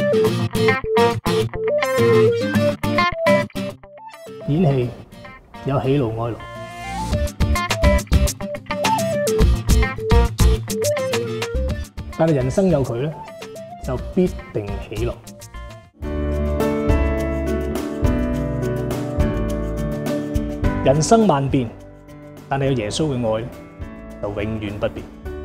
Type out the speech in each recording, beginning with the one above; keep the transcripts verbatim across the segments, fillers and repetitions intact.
演戲有喜怒哀樂，但係人生有佢咧，就必定喜樂。人生萬變，但係有耶穌嘅愛咧，就永遠不變。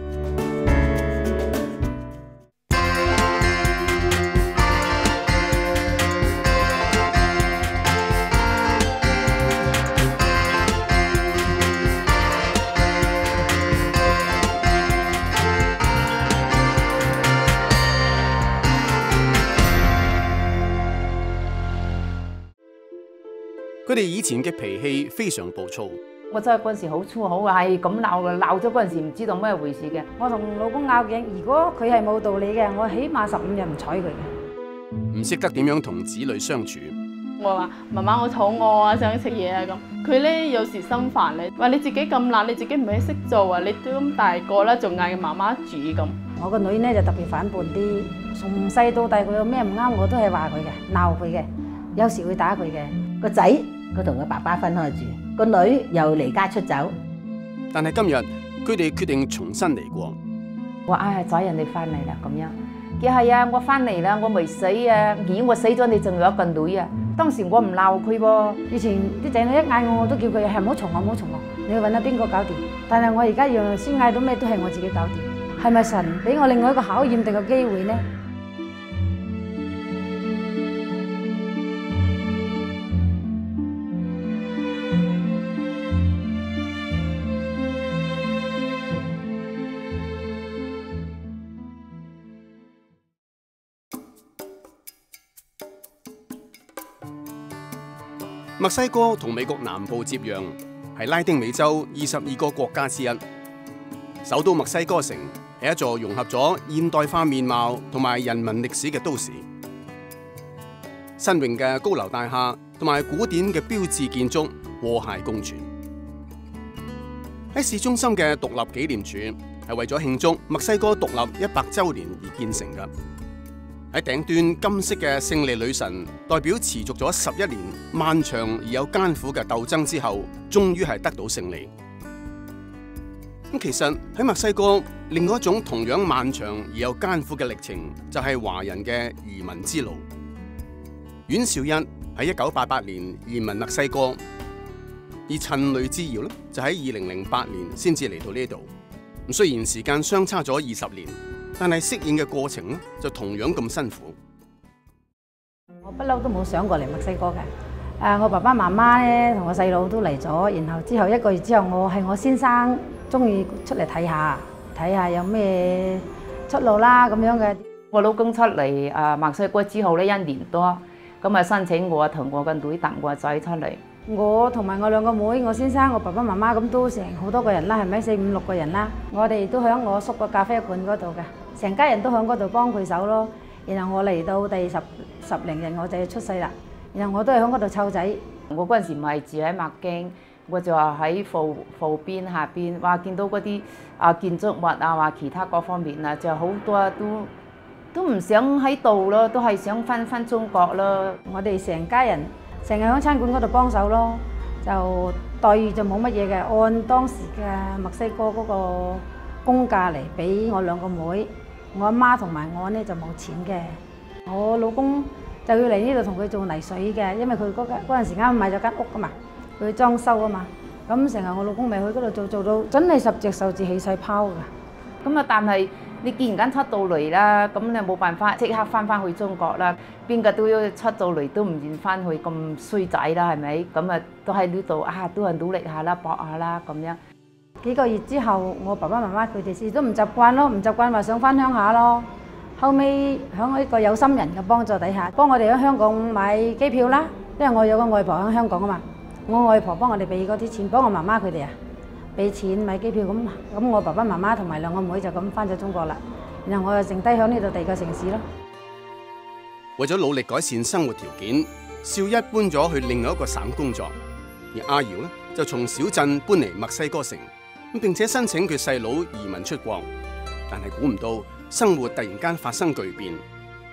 佢哋以前嘅脾氣非常暴躁， 我真係嗰陣時好粗口啊，係咁鬧嘅，鬧咗嗰陣時唔知道咩回事嘅。 我同老公拗頸，如果佢係冇道理嘅，我起碼十五日唔睬佢嘅。 唔識得點樣同子女相處。 我話媽媽，我肚餓啊，想食嘢啊咁。佢咧有時心煩咧，話你自己咁懶，你自己唔係識做啊，你都咁大個啦，仲嗌媽媽煮咁。 我個女咧就特別反叛啲，從細到大佢有咩唔啱我都係話佢嘅，鬧佢嘅，有時會打佢嘅。 個仔佢同佢爸爸分開住，個女又離家出走。 但係今日佢哋決定重新嚟過。 我唉仔，人哋翻嚟啦咁樣。佢係啊，我翻嚟啦，我未死啊！咦，我死咗你仲有一個女啊！當時我唔鬧佢喎。 以前啲仔女一嗌我，我都叫佢係唔好嘈我，唔好嘈我，你去揾下邊個搞掂。但係我而家樣先嗌到咩都係我自己搞掂。係咪神俾我另外一個考驗定個機會呢？ 墨西哥同美國南部接壤，係拉丁美洲二十二個國家之一。首都墨西哥城係一座融合咗現代化面貌同埋人文歷史嘅都市。新穎嘅高樓大廈同埋古典嘅標誌建築和諧共存。喺市中心嘅獨立紀念柱係為咗慶祝墨西哥獨立一百週年而建成嘅。喺頂端金色嘅勝利女神，代表持續咗十一年漫長而有艱苦嘅鬥爭之後，終於係得到勝利。咁其實喺墨西哥，另外一種同樣漫長而有艱苦嘅歷程，就係華人嘅移民之路。阮兆一喺一九八八年移民墨西哥，而陳雷志堯咧就喺二零零八年先至嚟到呢度。咁雖然時間相差咗二十年，但係適應嘅過程咧，就同樣咁辛苦。 我不嬲都冇想過嚟墨西哥嘅。誒，我爸爸媽媽咧同我細佬都嚟咗，然後之後一個月之後，我係我先生中意出嚟睇下，睇下有咩出路啦咁樣嘅。 我老公出嚟誒墨西哥之後咧一年多，咁啊申請我同我個女搭我個仔出嚟。 我同埋我兩個妹，我先生、我爸爸媽媽咁都成好多個人啦，係咪四五六個人啦？我哋都喺我叔個咖啡館嗰度嘅，成家人都喺嗰度幫佢手咯。然後我嚟到第十十零日我就出世啦，然後我都係喺嗰度湊仔。 我嗰陣時唔係住喺墨京，我就話喺埠埠邊下邊，話見到嗰啲啊建築物啊，話其他各方面啊，就好多都都唔想喺度咯，都係想翻翻中國咯。 我哋成家人成日喺餐館嗰度幫手咯，就待遇就冇乜嘢嘅，按當時嘅墨西哥嗰個工價嚟俾我兩個妹。我阿媽同埋我呢就冇錢嘅，我老公就要嚟呢度同佢做泥水嘅，因為佢嗰間嗰陣時啱買咗間屋噶嘛，佢裝修啊嘛，咁成日我老公咪去嗰度做，做到真係十隻手指起晒泡噶。 咁啊，但係你既然間出到嚟啦，咁你冇辦法即刻翻翻去中國啦，邊個都要出到嚟都唔願翻去咁衰仔啦，係咪？咁啊都喺呢度啊，都係努力下啦，搏下啦咁樣。 幾個月之後，我爸爸媽媽佢哋事都唔習慣咯，唔習慣話想翻鄉下咯。後尾喺一個有心人嘅幫助底下，幫我哋喺香港買機票啦。因為我有個外婆喺香港啊嘛，我外婆幫我哋俾嗰啲錢，幫我媽媽佢哋啊俾錢買機票咁。咁我爸爸媽媽同埋兩個妹就咁翻咗中國啦。然後我就剩低喺呢度第二個城市咯。 為咗努力改善生活條件，兆一搬咗去另外一個省工作，而阿瑤咧就從小鎮搬嚟墨西哥城。咁並且申請佢細佬移民出國，但係估唔到生活突然間發生巨變。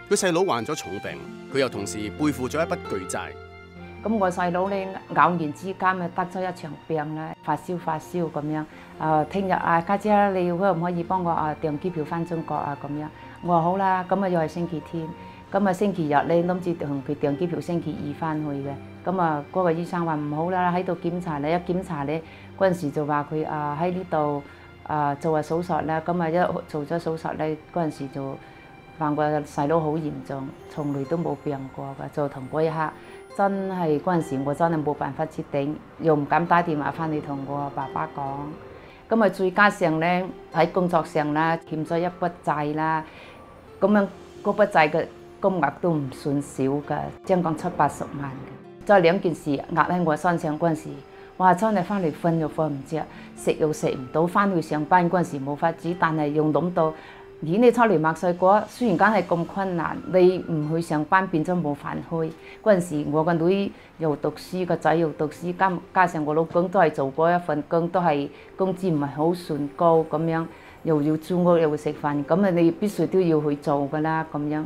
佢細佬患咗重病，佢又同時背負咗一筆巨債。 咁我細佬咧偶然之間咪得咗一場病咧，發燒發燒咁樣。啊，聽日啊家姐，你可唔可以幫我啊訂機票翻中國啊咁樣？我話好啦，咁啊又係星期天，咁啊星期日咧諗住同佢訂機票星期二翻去嘅。咁啊嗰個醫生話唔好啦，喺度檢查你，一檢查咧嗰陣時就話佢啊喺呢度啊做下手術啦。咁啊一做咗手術咧嗰陣時就話我細佬好嚴重，從來都冇病過嘅，就同嗰一刻。真係嗰陣時，我真係冇辦法設定，又唔敢打電話翻去同我爸爸講。咁啊，再加上咧喺工作上啦，欠咗一筆債啦，咁樣嗰筆債嘅金額都唔算少㗎，將近七八十萬嘅。就係兩件事壓喺我身上嗰陣時，哇！真係翻嚟瞓又瞓唔着，食又食唔到，翻去上班嗰陣時冇法子，但係又諗到。而你出嚟墨西哥，雖然梗係咁困難，你唔去上班變咗冇飯開。嗰陣時，我個女又讀書，個仔又讀書，加加上我老公都係做過一份工，都係工資唔係好算高咁樣，又要租屋又要食飯，咁啊你必須都要去做噶啦咁樣。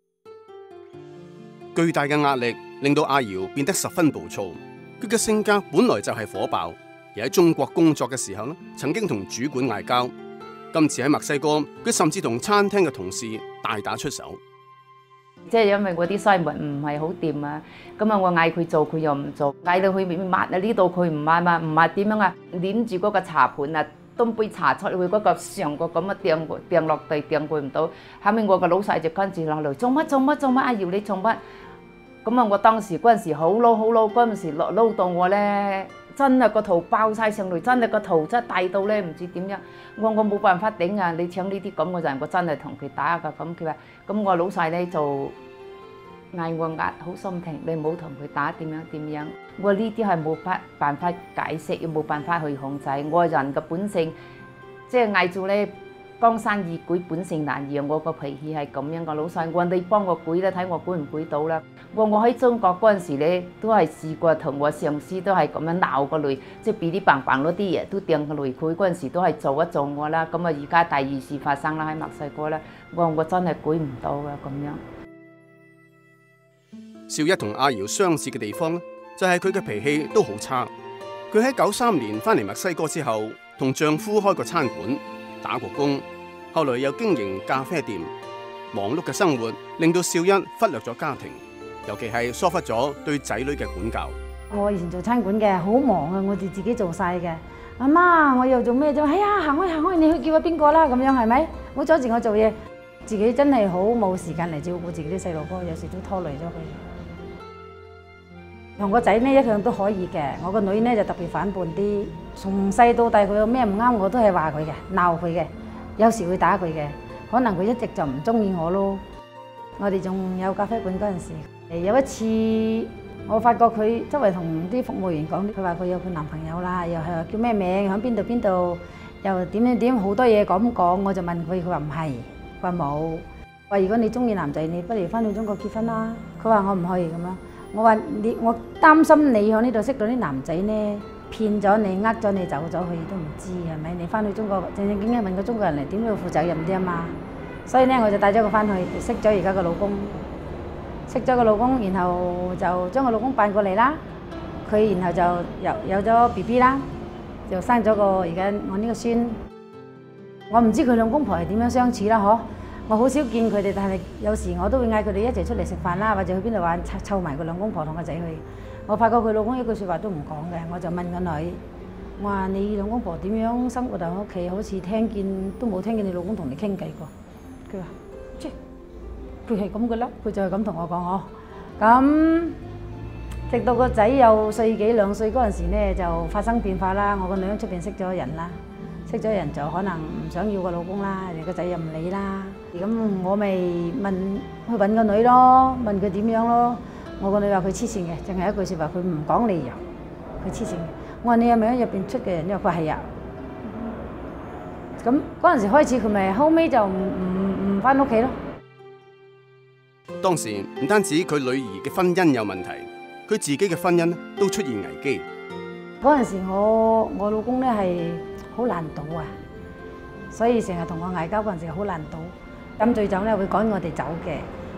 巨大嘅壓力令到阿瑤變得十分暴躁，佢嘅性格本來就係火爆，而喺中國工作嘅時候咧，曾經同主管嗌交。今次喺墨西哥，佢甚至同餐廳嘅同事大打出手。 即係因為我啲西文唔係好掂啊，咁啊我嗌佢做佢又唔做，嗌到佢抹啊呢度佢唔抹嘛，唔抹點樣啊？捏住嗰個茶盤啊，斟杯茶出去嗰個上個咁啊掟掟落地掟佢唔到，後尾我個老細就跟住落嚟做乜做乜做乜，阿瑤你做乜？咁啊我當時嗰陣時好嬲好嬲，嗰陣時落嬲到我咧。真係個肚爆晒上嚟，真係個肚真係大到咧唔知點樣。我我冇辦法頂啊！你搶呢啲咁嘅人，我真係同佢打㗎。咁佢話：咁我老細咧就嗌我壓好心情，你唔好同佢打點樣點樣。我呢啲係冇辦辦法解釋，又冇辦法去控制。我人嘅本性即係嗌做咧江山易改，本性難移。我個脾氣係咁樣嘅，老細我話你幫我改啦，睇我改唔改到啦。我我喺中國嗰陣時咧，都係試過同我上司都係咁樣鬧個女，即係嗶哩棒棒嗰啲嘢都掟個女。佢嗰陣時都係做一做我啦。咁啊，而家第二事發生啦喺墨西哥啦，我我真係改唔到㗎咁樣。 少一同阿瑤相似嘅地方咧，就係佢嘅脾氣都好差。佢喺九三年翻嚟墨西哥之後，同丈夫開個餐館，打過工，後來又經營咖啡店。忙碌嘅生活令到少一忽略咗家庭。尤其係疏忽咗對仔女嘅管教。 我以前做餐館嘅，好忙啊！我哋自己做晒嘅。阿媽，我又做咩啫？哎呀，行開行開，你去叫下邊個啦？咁樣係咪？唔好阻住我做嘢。自己真係好冇時間嚟照顧自己啲細路哥，有時都拖累咗佢。同個仔呢一向都可以嘅，我個女呢就特別反叛啲。從細到大，佢有咩唔啱我都係話佢嘅，鬧佢嘅，有時會打佢嘅。可能佢一直就唔中意我咯。我哋仲有咖啡館嗰陣時。有一次，我發覺佢周圍同啲服務員講，佢話佢有佢男朋友啦，又係叫咩名，喺邊度邊度，又點點點好多嘢咁講。我就問佢，佢話唔係，佢話冇。話如果你中意男仔，你不如翻去中國結婚啦。佢話我唔去咁樣。我話你，我擔心你喺呢度識到啲男仔呢，騙咗你，呃咗你走咗去都唔知係咪？你翻去中國正正經經問個中國人嚟，點都要負責任啲啊嘛。所以呢，我就帶咗佢翻去，識咗而家個老公。識咗個老公，然後就將個老公扮過嚟啦。佢然後就有有咗 B B 啦，就生咗個而家我呢個孫。我唔知佢兩公婆係點樣相處啦，嗬。我好少見佢哋，但係有時我都會嗌佢哋一齊出嚟食飯啦，或者去邊度玩，湊埋個兩公婆同個仔去。我發覺佢老公一句説話都唔講嘅，我就問個女：我話你兩公婆點樣生活喺屋企？好似聽見都冇聽見你老公同你傾偈過。佢話：即佢係咁嘅啦，佢就係咁同我講嗬。咁直到個仔有歲幾兩歲嗰陣時呢，就發生變化啦。我個女喺出邊識咗人啦，識咗人就可能唔想要個老公啦，個仔又唔理啦。咁我咪問去揾個女咯，問佢點樣咯。我個女話佢黐線嘅，淨係一句説話，佢唔講理由，佢黐線嘅。我話你係咪喺入邊出嘅人？因為佢係啊。咁嗰陣時開始佢咪後尾就唔唔唔翻屋企咯。 當時唔單止佢女兒嘅婚姻有問題，佢自己嘅婚姻都出現危機。 嗰陣時我我老公咧係好難賭啊，所以成日同我嗌交嗰陣時好難賭。飲醉酒咧會趕我哋走嘅，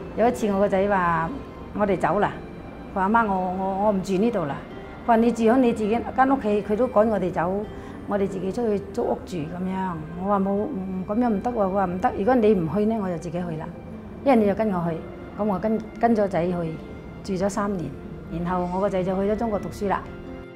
有一次我個仔話：我哋走啦。佢話阿媽，我我我唔住呢度啦。佢話你住喺你自己間屋企，佢都趕我哋走，我哋自己出去租屋住咁樣。我話冇，唔咁樣唔得喎。佢話唔得，如果你唔去呢，我就自己去啦。因為你就跟我去，咁我跟跟咗仔去住咗三年，然後我個仔就去咗中國讀書啦。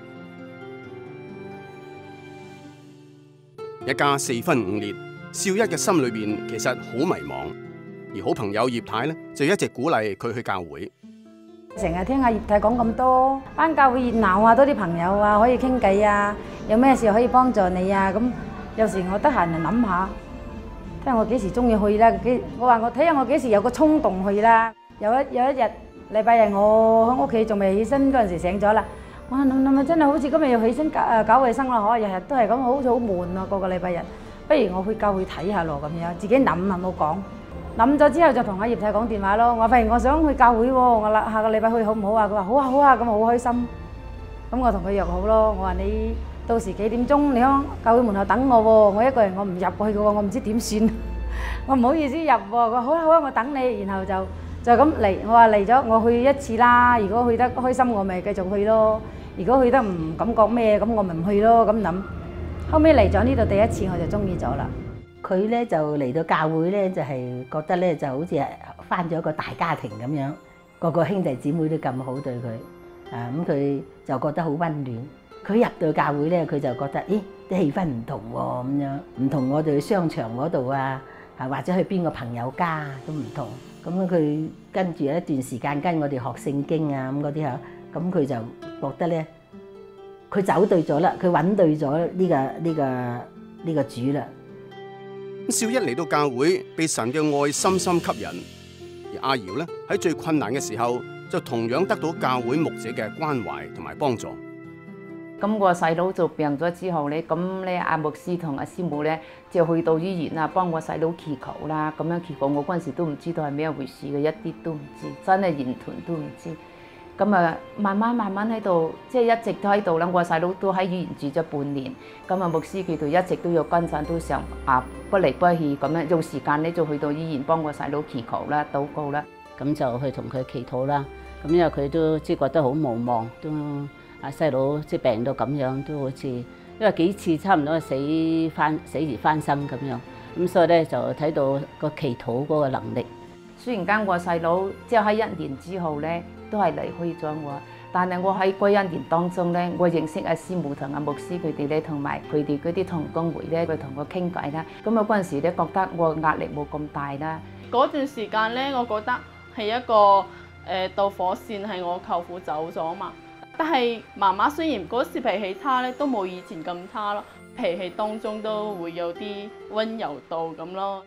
一家四分五裂，少一嘅心裏邊其實好迷茫，而好朋友葉太咧就一直鼓勵佢去教會。 成日聽阿葉太講咁多，返教會熱鬧啊，多啲朋友啊，可以傾偈啊，有咩事可以幫助你啊。咁有時我得閒就諗下，睇下我幾時中意去啦。幾我話我睇下我幾時有個衝動去啦。有一有一日禮拜日我喺屋企仲未起身嗰陣時醒咗啦。我諗諗諗真係好似今日要起身搞誒搞衞生啦，可日日都係咁，好似好悶啊個個禮拜日。不如我去教會睇下咯咁樣，自己諗啊冇講。諗咗之後就同阿葉太講電話咯。我發現我想去教會喎，我啦下個禮拜去好唔好啊？佢話好啊好啊，咁好開心。咁我同佢約好咯。我話你到時幾點鐘你喺教會門口等我喎，我一個人我唔入去嘅喎，我唔知點算。我唔好意思入喎。佢話好啊好啊，我等你。然後就就咁嚟。我話嚟咗，我去一次啦。如果去得開心，我咪繼續去咯。如果去得唔感覺咩，咁我咪唔去咯。咁諗。後尾嚟咗呢度第一次，我就中意咗啦。 佢咧就嚟到教會咧，就係覺得咧就好似係返咗一個大家庭咁樣，個個兄弟姊妹都咁好對佢，啊咁佢就覺得好溫暖。佢入到教會咧，佢就覺得，咦啲氣氛唔同喎，咁樣唔同我哋去商場嗰度啊，啊或者去邊個朋友家都唔同。咁佢跟住一段時間跟我哋學聖經啊咁嗰啲嚇，咁佢就覺得咧，佢走對咗啦，佢揾對咗呢個呢個呢個主啦。 少一嚟到教會，被神嘅愛深深吸引，而阿瑤咧喺最困難嘅時候，就同樣得到教會牧者嘅關懷同埋幫助。 咁我細佬就病咗之後咧，咁咧阿牧師同阿師母咧就去到醫院啊，幫我細佬祈求啦。咁樣祈求，我嗰陣時都唔知道係咩回事嘅，一啲都唔知，真係完全都唔知。咁啊，慢慢慢慢喺度，即係一直都喺度啦。我細佬都喺醫院住咗半年，咁啊牧師佢哋一直都有跟進，都想啊不離不棄咁樣，用時間咧就去到醫院幫我細佬祈求啦、禱告啦。 咁就去同佢祈禱啦。咁因為佢都即係覺得好無望，都阿細佬即係病到咁樣，都好似因為幾次差唔多死翻死而翻生咁樣。咁所以咧就睇到個祈禱嗰個能力。 雖然間我細佬即係喺一年之後咧，都係離開咗我，但係我喺嗰一年當中咧，我認識阿師母同阿牧師佢哋咧，同埋佢哋嗰啲同工會咧，佢同我傾偈啦。咁啊嗰陣時咧，覺得我壓力冇咁大啦。 嗰段時間咧，我覺得係一個誒、呃、導火線，係我舅父走咗嘛。但係媽媽雖然嗰時脾氣差咧，都冇以前咁差咯，脾氣當中都會有啲溫柔度咁咯。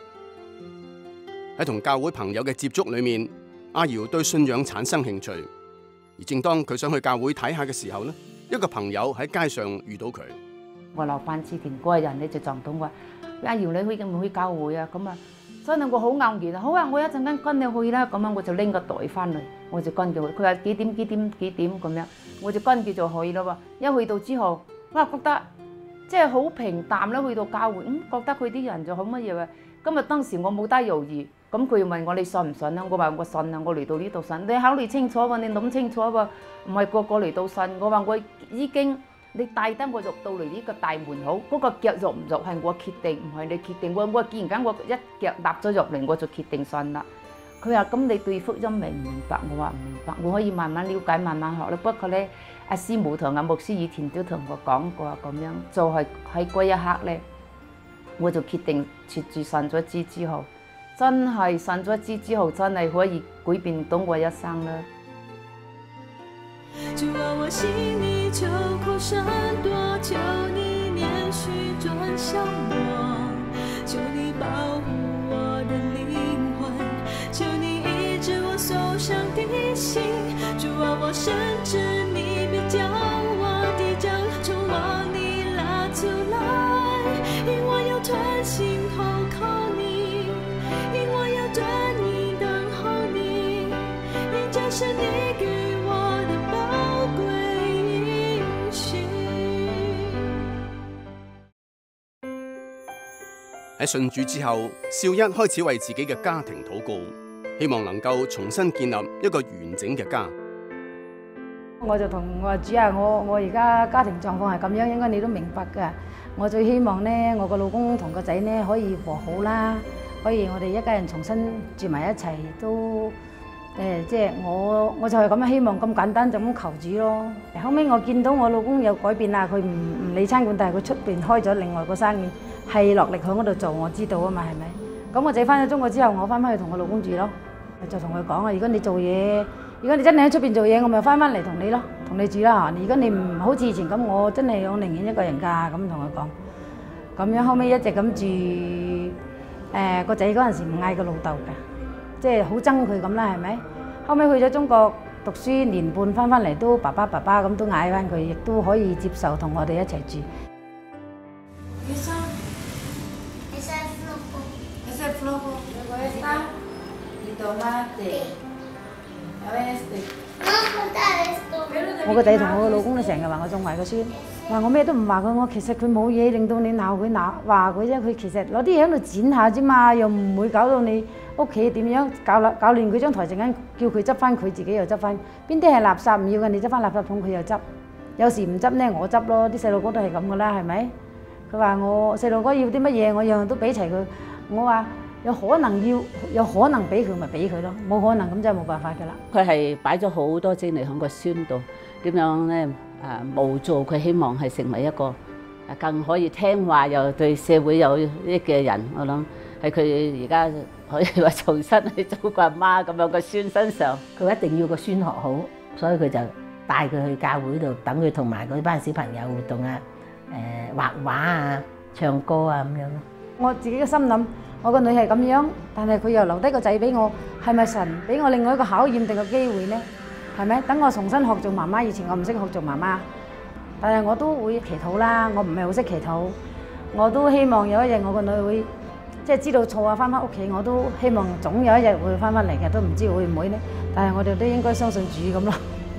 喺同教會朋友嘅接觸裏面，阿瑤對信仰產生興趣，而正當佢想去教會睇下嘅時候咧，一個朋友喺街上遇到佢。 我落班之前嗰個人咧就撞到我，阿瑤你去唔去教會啊？咁啊，真係我好愕然啊！好啊，我一陣間跟你去啦。咁樣我就拎個袋翻嚟，我就跟住佢。佢話幾點幾點幾點咁樣，我就跟住就去咯喎。一去到之後，哇覺得即係好平淡啦。去到教會，嗯覺得佢啲人就好乜嘢啊。今日當時我冇得猶豫。咁佢又問我你信唔信啊？我話我信啊！我嚟到呢度信，你考慮清楚喎，你諗清楚喎，唔係個個嚟到信。我話我已經你帶得我入到嚟呢個大門口，嗰個腳入唔入係我決定，唔係你決定。我我既然間我一腳踏咗入嚟，我就決定信啦。佢話咁你對福音明唔明白？我話唔明白，我可以慢慢了解，慢慢學啦。不過咧，阿師母同阿牧師以前都同我講過咁樣，就係喺嗰一刻咧，我就決定切住信咗之之後。真係信咗之之後，真係可以改變到我一生啦。 主啊，我心裡求苦閃躲，求你憐恤轉向我，求你保護我的靈魂，求你醫治我受傷的心。主啊，我深知你必將我的腳從網裡拉出來，因我要專心投靠你。是你給我的寶貴應許。 喺信主之後，少一開始為自己嘅家庭禱告， 希望能夠重新建立一個完整嘅家。 我就同我話主啊，我我而家家庭狀況係咁樣，應該你都明白㗎。我最希望呢，我個老公同個仔呢可以和好啦，可以我哋一家人重新住埋一齊，都誒即係我我就係咁樣希望，咁簡單就咁求主咯。後尾我見到我老公有改變啦，佢唔唔理餐館，但係佢出邊開咗另外個生意，係落力喺嗰度做，我知道啊嘛，係咪？咁我仔翻咗中國之後，我翻返去同我老公住咯，就同佢講啊，如果你做嘢。如果你真係喺出邊做嘢，我咪翻返嚟同你咯，同你住啦嚇。如果你唔好似以前咁，我真係我寧願一個人㗎，咁同佢講。咁樣後尾一直咁住，誒個仔嗰陣時唔嗌個老豆㗎，即係好憎佢咁啦，係咪？後尾去咗中國讀書年半，翻返嚟都爸爸爸爸咁都嗌翻佢，亦都可以接受同我哋一齊住。我個仔同我個老公咧成日話我仲壞個孫，話我咩都唔話佢，我其實佢冇嘢令到你鬧佢鬧話佢啫，佢其實攞啲嘢喺度剪下啫嘛，又唔會搞到你屋企點樣搞啦搞亂佢張台，陣間叫佢執翻佢自己又執翻，邊啲係垃圾唔要嘅你執翻垃圾桶佢又執，有時唔執呢我執咯，啲細路哥都係咁噶啦，係咪？佢話我細路哥要啲乜嘢，我樣樣都俾齊佢，我話。有可能要，有可能俾佢咪俾佢咯，冇可能咁真係冇辦法㗎啦。 佢係擺咗好多精力喺個孫度，點樣咧啊模造佢希望係成為一個更可以聽話又對社會有益嘅人。我諗喺佢而家可以話重新去做個阿媽咁樣個孫身上， 佢一定要個孫學好，所以佢就帶佢去教會度，等佢同埋嗰班小朋友活動啊，誒畫畫啊、唱歌啊咁樣咯。 我自己嘅心諗。我個女係咁樣，但係佢又留低個仔俾我，係咪神俾我另外一個考驗定個機會呢？係咪？等我重新學做媽媽，以前我唔識學做媽媽，但係我都會祈禱啦。我唔係好識祈禱，我都希望有一日我個女會即係知道錯啊，翻返屋企，我都希望總有一日會翻返嚟嘅，都唔知會唔會呢？但係我哋都應該相信主咁咯。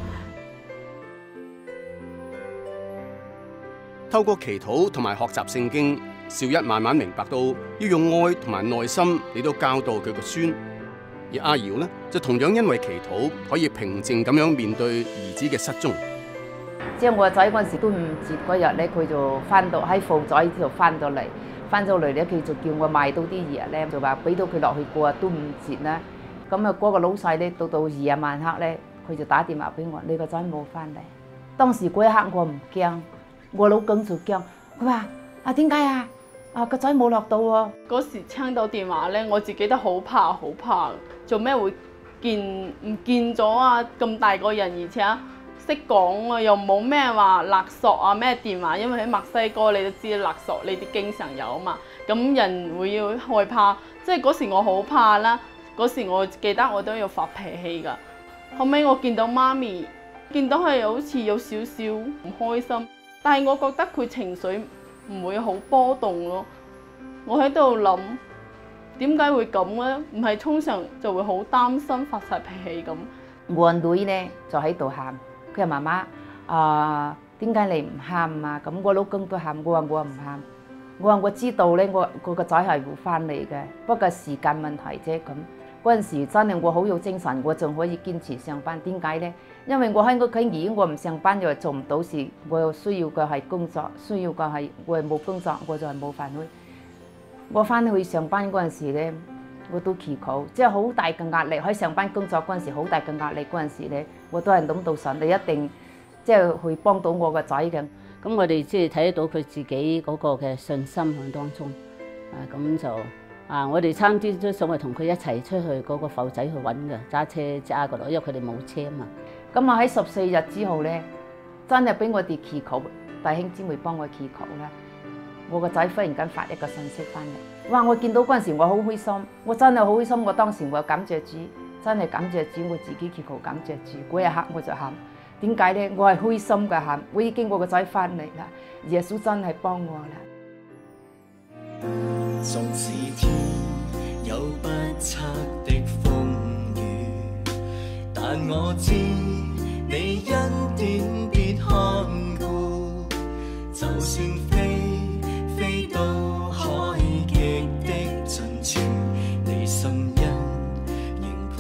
透過祈禱同埋學習聖經，兆一慢慢明白到要用愛同埋耐心嚟到教導佢個孫，而阿瑤呢，就同樣因為祈禱可以平靜咁樣面對兒子嘅失蹤。 即係我個仔嗰陣時端午節嗰日咧，佢就翻到喺鳳仔度翻到嚟，翻咗嚟咧，佢就叫我買到啲嘢咧，就話俾到佢落去過端午節啦。咁啊，嗰個老細咧，到到二日晚黑咧，佢就打電話俾我，你個仔冇翻嚟。當時嗰一刻我唔驚，我老公就驚，佢話啊點解啊？啊個仔冇落到喎！ 嗰時聽到電話咧，我自己都好怕好怕，做咩會見唔見咗啊？咁大個人，而且識講啊，又冇咩話勒索啊咩電話，因為喺墨西哥你都知勒索呢啲經常有啊嘛，咁人會要害怕，即係嗰時我好怕啦。嗰時我記得我都要發脾氣㗎。後尾我見到媽咪，見到佢好似有少少唔開心，但係我覺得佢情緒唔會好波動咯。我喺度諗點解會咁咧？唔係通常就會好擔心發晒脾氣咁。 我女咧就喺度喊，佢話媽媽啊，點解你唔喊啊？咁我老公都喊，我話我唔喊，我話我知道咧，我我個仔係會翻嚟嘅，不過時間問題啫。咁嗰陣時真係我好有精神，我仲可以堅持上班。點解咧？因為我喺屋企，如果我唔上班又做唔到事，我又需要嘅係工作，需要嘅係我係冇工作，我就係冇飯去。我翻去上班嗰陣時咧，我都祈禱，即係好大嘅壓力。喺上班工作嗰陣時，好大嘅壓力嗰陣時咧，我都係諗到神，你一定即係去幫到我個仔嘅。 咁我哋即係睇得到佢自己嗰個嘅信心喺當中，啊咁就啊，我哋差啲都想係同佢一齊出去嗰個埠仔去揾嘅，揸車揸過嚟，因為佢哋冇車啊嘛。 咁啊喺十四日之後咧，真係俾我哋祈禱，弟兄姊妹幫我祈禱啦。我個仔忽然間發一個信息翻嚟，哇！我見到嗰陣時我好開心，我真係好開心。我當時我感謝主，真係感謝主，我自己祈禱感謝主。嗰一刻我就喊，點解咧？我係開心嘅喊，我已經我個仔翻嚟啦，耶穌真係幫我啦。 縱使天有不測的風雨，但我知你恩典必看顧，就算飛飛到海極的盡處，你心恩仍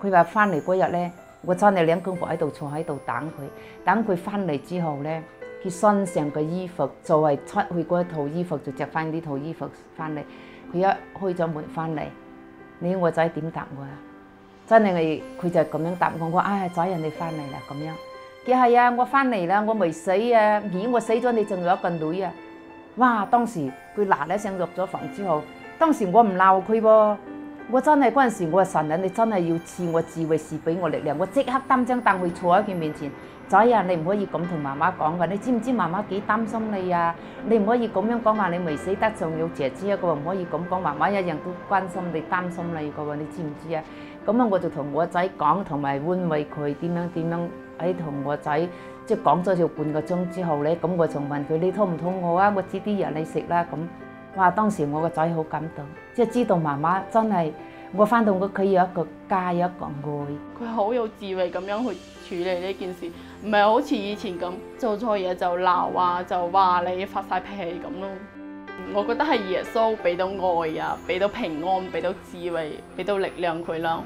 佢話翻嚟嗰日咧，我真係兩公婆喺度坐喺度等佢。等佢翻嚟之後咧，佢身上嘅衣服就係出去嗰套衣服，就着翻呢套衣服翻嚟。佢一開咗門翻嚟，你我仔點答我啊？真係佢就咁樣答我，我唉仔人哋翻嚟啦咁樣。佢係啊，我翻嚟啦，我未死啊！咦，我死咗你仲有一個女啊！哇！當時佢嗱一聲入咗房之後，當時我唔鬧佢喎，我真係嗰陣時我話神啊，你真係要賜我智慧，賜俾我力量，我即刻擔張凳去坐喺佢面前。仔啊，你唔可以咁同媽媽講㗎，你知唔知媽媽幾擔心你啊？你唔可以咁樣講話，你未死得仲有姐姐一個，唔可以咁講，媽媽一樣都關心你、擔心你個喎，你知唔知啊？咁啊，我就同我仔講，同埋安慰佢點樣點樣喺同我仔即係講咗條半個鐘之後咧，咁我就問佢：你肚唔肚餓啊？我煮啲嘢你食啦咁。哇！當時我個仔好感動，即係知道媽媽真係我翻到屋企有一個家，有一個愛。 佢好有智慧咁樣去處理呢件事，唔係好似以前咁做錯嘢就鬧啊，就話你發晒脾氣咁咯。我覺得係耶穌俾到愛啊，俾到平安，俾到智慧，俾到力量佢啦。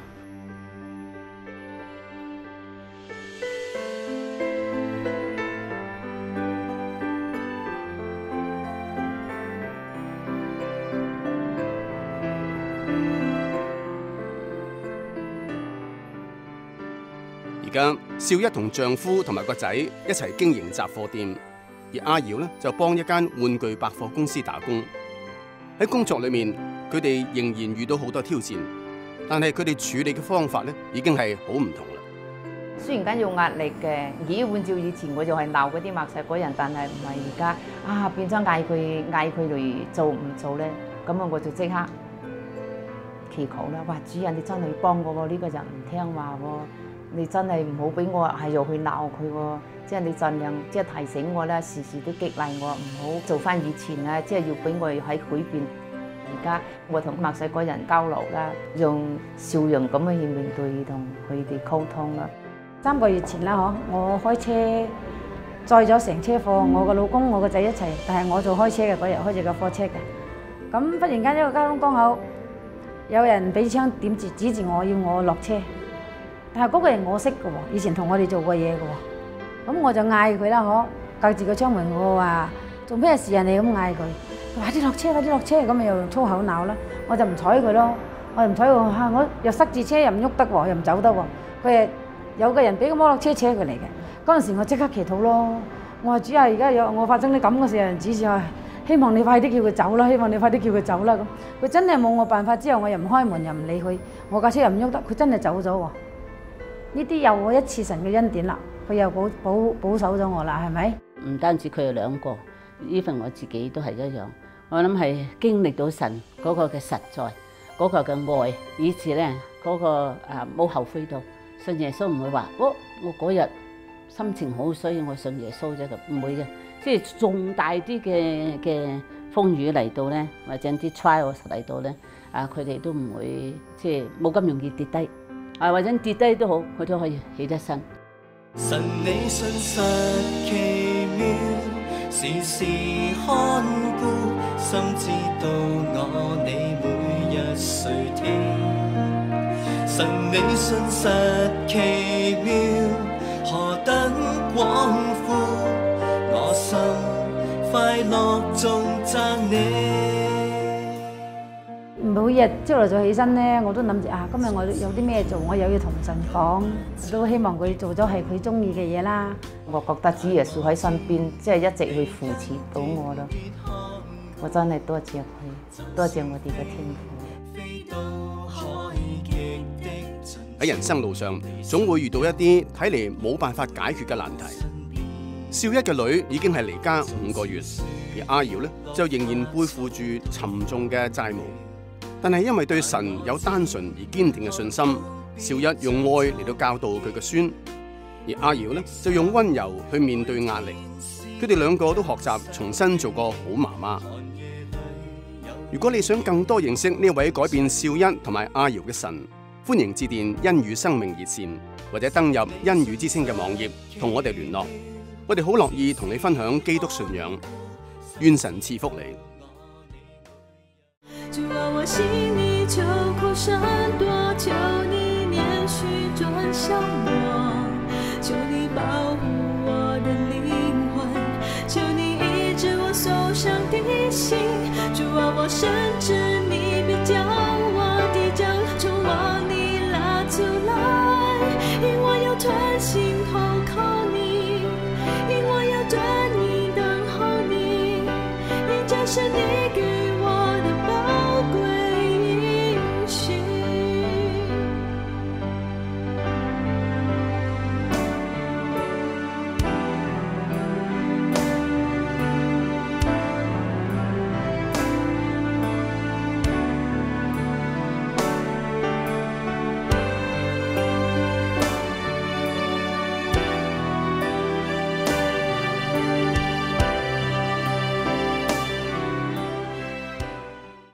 而家少一同丈夫同埋個仔一齊經營雜貨店，而阿瑤咧就幫一間玩具百貨公司打工。喺工作裏面，佢哋仍然遇到好多挑戰，但係佢哋處理嘅方法咧已經係好唔同啦。 雖然間有壓力嘅，咦？換照以前我就係鬧嗰啲墨西哥人，但係唔係而家啊，變咗嗌佢嗌佢嚟做唔做咧？咁啊，我就即刻祈求啦！哇！主人你真係幫我喎，呢個人唔聽話喎。你真係唔好俾我係又去鬧佢喎，即係你盡量即係提醒我啦，時時都激勵我，唔好做翻以前啊，即係要俾我喺改變。而家我同墨西哥人交流啦，用笑容咁去面對同佢哋溝通啦。 三個月前啦，嗬，我開車載咗成車貨，我個老公、我個仔一齊，但係我做開車嘅嗰日開住個貨車嘅。咁忽然間一個交通關口，有人俾槍點住指住我，要我落車。但係嗰個人我識嘅喎，以前同我哋做過嘢嘅喎，咁我就嗌佢啦，嗬，隔住個窗門我話做咩事啊？你咁嗌佢，佢快啲落車，快啲落車，咁咪又用粗口鬧啦，我就唔睬佢咯，我就唔睬佢嚇，我又塞住車又唔喐得喎，又唔走得喎，佢係有個人俾個摩托車車佢嚟嘅，嗰陣時我即刻祈禱咯，我話主啊，而家有我發生啲咁嘅事，有人指示我，希望你快啲叫佢走啦，希望你快啲叫佢走啦咁，佢真係冇我辦法，之後我又唔開門又唔理佢，我架車又唔喐得，佢真係走咗喎。呢啲又我一次神嘅恩典啦，佢又保保保守咗我啦，係咪？ 唔單止佢哋兩個 ，even 我自己都係一樣。我諗係經歷到神嗰個嘅實在，嗰個嘅愛，以至咧嗰個誒冇後悔到。信耶穌唔會話，哦，我嗰日心情好，所以我信耶穌啫，咁唔會嘅。即係重大啲嘅嘅風雨嚟到咧，或者啲 trials 嚟到咧，啊佢哋都唔會即係冇咁容易跌低。啊，或者跌低都好，佢都可以起得身。 神你信實奇妙，時時看顧，深知道我你每日垂聽。神你信實奇妙，何等廣闊，我心快樂中讚你。 每日朝頭早起身咧，我都諗住啊，今日我有啲咩做，我又要同神講，都希望佢做咗係佢中意嘅嘢啦。 我覺得主耶穌喺身邊，即係一直去扶持到我咯。我真係多謝佢，多謝我哋嘅天父。 喺人生路上，總會遇到一啲睇嚟冇辦法解決嘅難題。少一嘅女已經係離家五個月，而阿瑤咧就仍然背負住沉重嘅債務。但係因為對神有單純而堅定嘅信心，少一用愛嚟到教導佢嘅孫，而阿瑤咧就用溫柔去面對壓力。佢哋兩個都學習重新做個好媽媽。如果你想更多認識呢位改變少一同埋阿瑤嘅神，歡迎致電恩語生命熱線，或者登入恩語之聲嘅網頁同我哋聯絡。我哋好樂意同你分享基督信仰。願神賜福你。 主啊，我心里求苦閃躲，求你憐恤向我，求你保